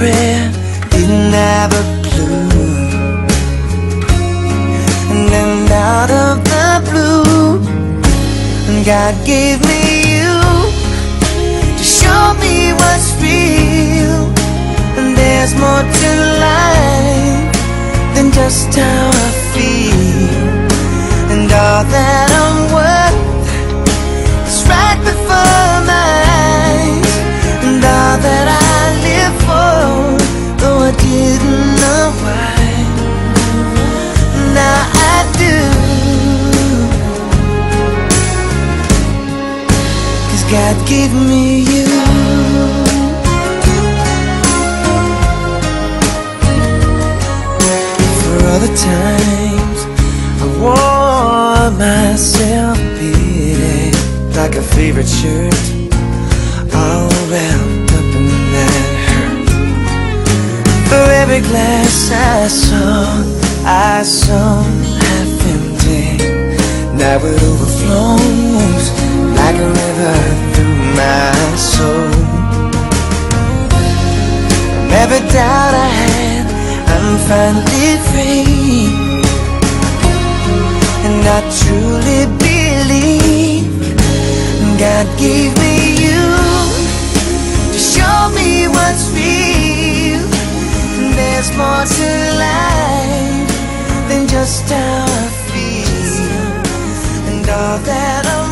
prayer, didn't have a clue. And then out of the blue, God gave me you to show me what's real. And there's more to life than just how I feel. And all that I'm worth is right before my eyes. And all that I live for, though I didn't know why, now I do. 'Cause God gave me you. For all the times I wore myself beating like a favorite shirt, all wrapped up in that hurt. For every glass I saw half empty, now it overflows like a river through my soul. From every doubt I had, I'm finally free. And I truly believe God gave me you to show me what's real. And there's more to life than just how I feel. And all that I